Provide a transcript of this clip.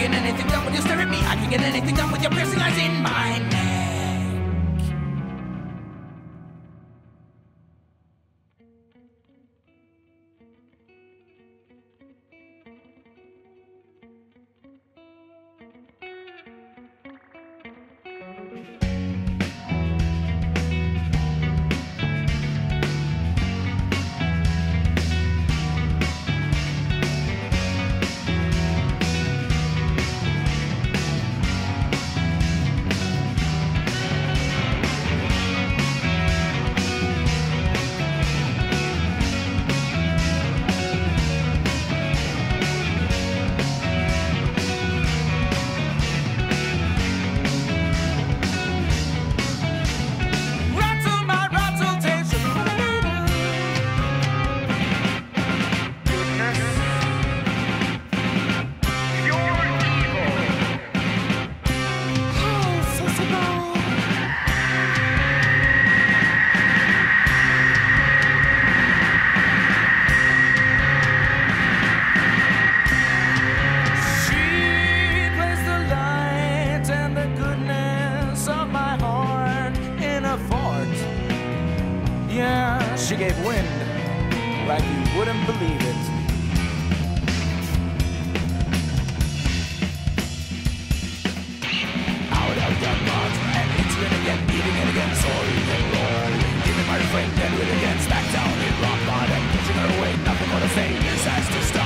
get anything done when you stare at me. I can get anything done with your piercing eyes in my neck. Yeah, she gave wind like you wouldn't believe it. Out of the mud and into it again, eating it again, sorry and rolling. Giving my friend, then with again, back down in rock bottom, pushing her away, nothing more to say, this has to stop.